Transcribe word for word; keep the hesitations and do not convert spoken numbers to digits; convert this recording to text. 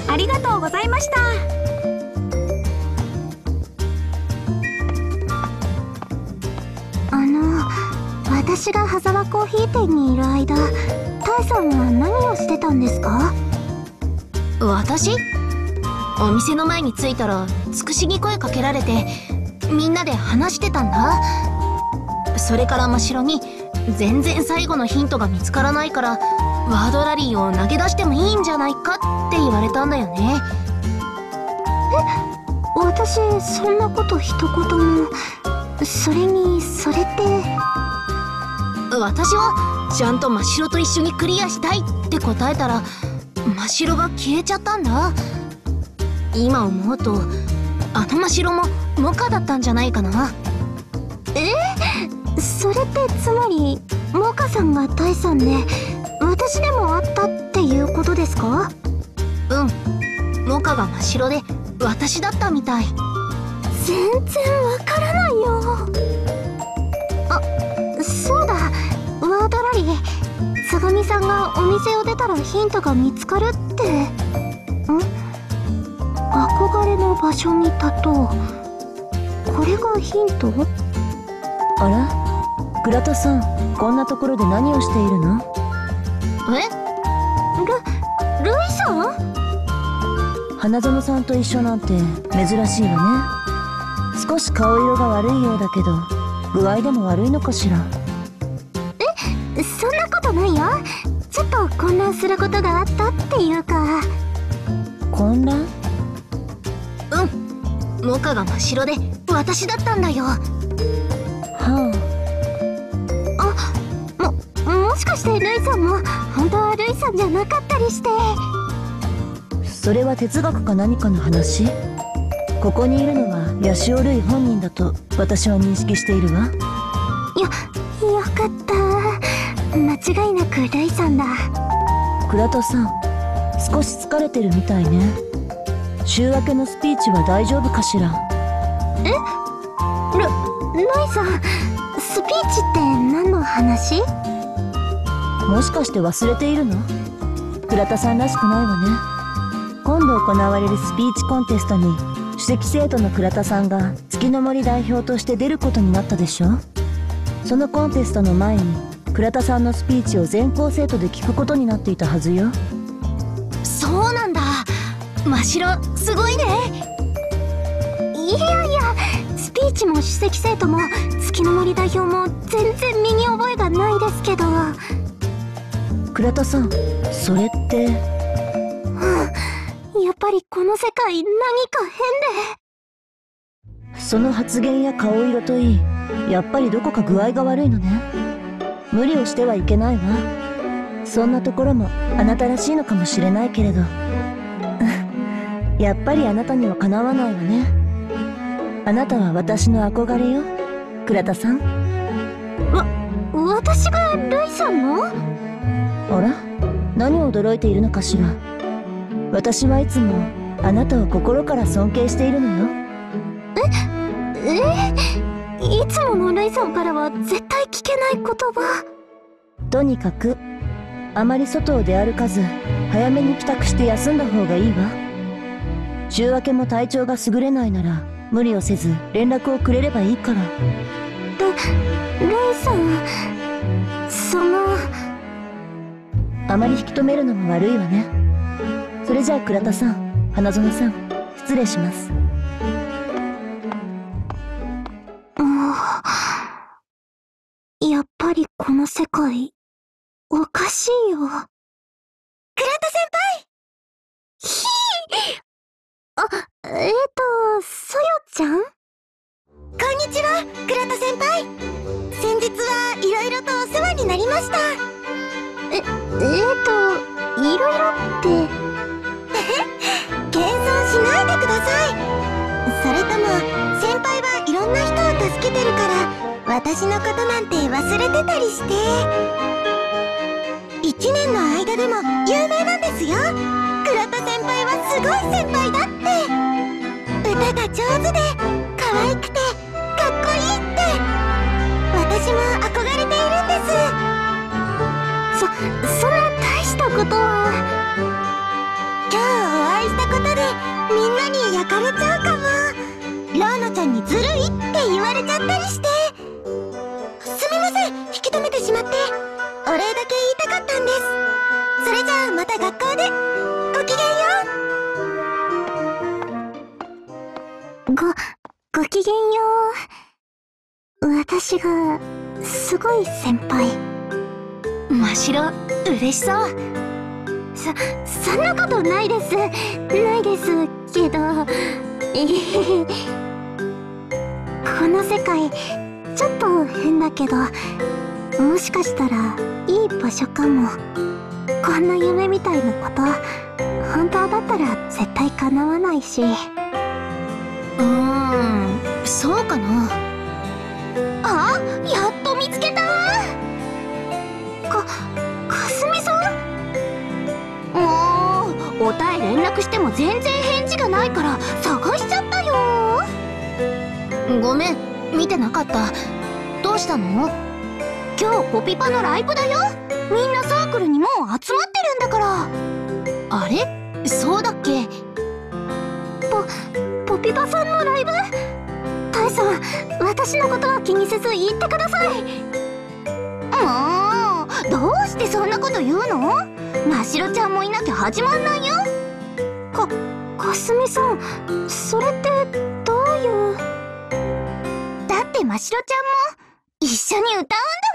ありがとうございました。 あの、私が羽沢コーヒー店にいる間、タイさんは何をしてたんですか？ 私？お店の前に着いたらつくしに声かけられて、みんなで話してたんだ。それから真城に全然最後のヒントが見つからないからワードラリーを投げ出してもいいんじゃないかって言われたんだよね。 え、私そんなこと一言も。それにそれって。 私はちゃんと真城と一緒にクリアしたいって答えたら真城が消えちゃったんだ。今思うとあの真城もモカだったんじゃないかな。 え？それってつまりモカさんがタイさんで私でもあったっていうことですか？ うん、モカが真城で私だったみたい。 全然わからないよ。あ、そうだ、ワードラリー。相模さんがお店を出たらヒントが見つかるって。ん？憧れの場所に立とう。これがヒント？ あら？倉田さん、こんなところで何をしているの？ え？ ル、ルイさん？ 花園さんと一緒なんて珍しいわね。少し顔色が悪いようだけど、具合でも悪いのかしら？ え、そんなことないよ。ちょっと混乱することがあったっていうか。 混乱？ うん、モカが真城で私だったんだよ。はあ。あ、も、もしかしてルイさんも本当はルイさんじゃなかったりして。 それは哲学か何かの話？ここにいるのはヤシオルイ本人だと私は認識しているわ。 よ、よかった。間違いなくルイさんだ。 倉田さん、少し疲れてるみたいね。週明けのスピーチは大丈夫かしら？ え？ル、ルイさん、スピーチって何の話？ もしかして忘れているの？倉田さんらしくないわね。今度行われるスピーチコンテストに首席生徒の倉田さんが月の森代表として出ることになったでしょ。そのコンテストの前に倉田さんのスピーチを全校生徒で聞くことになっていたはずよ。 そうなんだ。真城すごいね。 いやいや、スピーチも首席生徒も月の森代表も全然身に覚えがないですけど。 倉田さん、それって。 はあ、やっぱりこの世界何か変で。 その発言や顔色といい、やっぱりどこか具合が悪いのね。無理をしてはいけないわ。そんなところもあなたらしいのかもしれないけれどやっぱりあなたにはかなわないわね。あなたは私の憧れよ、倉田さん。 わ、私がルイさんの？ あら、何を驚いているのかしら。私はいつもあなたを心から尊敬しているのよ。 え、えー、いつものルイさんからは絶対聞けない言葉。 とにかくあまり外を出歩かず早めに帰宅して休んだ方がいいわ。週明けも体調が優れないなら無理をせず連絡をくれればいいから。 ル、ルイさん、その。 あまり引き止めるのも悪いわね。それじゃあ倉田さん、花園さん、失礼します。 もう、やっぱりこの世界おかしいよ。倉田先輩。ひー。あ、えーと、そよちゃん？こんにちは、倉田先輩。先日はいろいろとお世話になりました。え、えーと、いろいろって。謙遜しないでください。それとも、先輩はいろんな人を助けてるから、私のことなんて忘れてたりして。一年の間でも有名なんですよ。倉田先輩はすごい先輩だって。歌が上手で可愛くてかっこいいって私も憧れているんです。そ、そんな大したことは。今日お会いしたみんなに焼かれちゃうかも。ラーナちゃんにずるいって言われちゃったりして。すみません、引き止めてしまって。お礼だけ言いたかったんです。それじゃあまた学校で。ごきげんよう。ご、ごきげんよう。私が、すごい先輩。 ましろ、嬉しそう。 そ、そんなことないです。ないですけど、えへへ。この世界、ちょっと変だけど、もしかしたらいい場所かも。こんな夢みたいなこと、本当だったら絶対叶わないし。 うーん、そうかな。 あ、やっと見つけた。か、かすみさん？もう、おたえ連絡しても全然返事がないから探しちゃったよ。 ごめん、見てなかった。どうしたの？ 今日ポピパのライブだよ。みんなサークルにもう集まってるんだから。 あれ？そうだっけ？ ポ、ポピパさんのライブ？タイさん、私のことは気にせず言ってください。もう、どうしてそんなこと言うの？ましろちゃんもいなきゃ始まんないよ。か、かすみさん、それってどういう…だってましろちゃんも一緒に歌うんだ